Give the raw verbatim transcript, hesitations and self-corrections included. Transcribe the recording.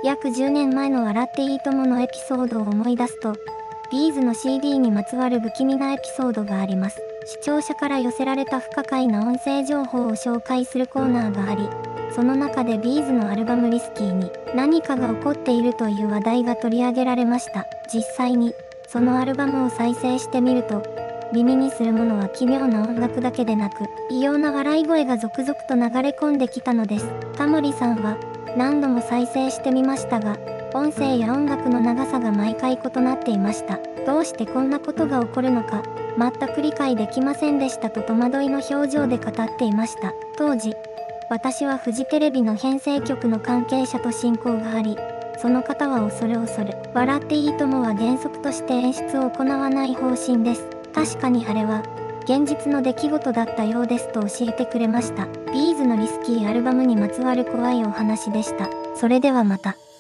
約じゅうねんまえの笑っていいとものエピソードを思い出すと、ビーズの シーディー にまつわる不気味なエピソードがあります。視聴者から寄せられた不可解な音声情報を紹介するコーナーがあり、その中でビーズのアルバムリスキーに何かが起こっているという話題が取り上げられました。実際に、そのアルバムを再生してみると、耳にするものは奇妙な音楽だけでなく、異様な笑い声が続々と流れ込んできたのです。タモリさんは、何度も再生してみましたが、音声や音楽の長さが毎回異なっていました。どうしてこんなことが起こるのか、全く理解できませんでしたと戸惑いの表情で語っていました。当時、私はフジテレビの編成局の関係者と親交があり、その方は恐る恐る、笑っていいともは原則として演出を行わない方針です。確かにあれは、現実の出来事だったようですと教えてくれました。ビーズのリスキーアルバムにまつわる怖いお話でした。それではまた。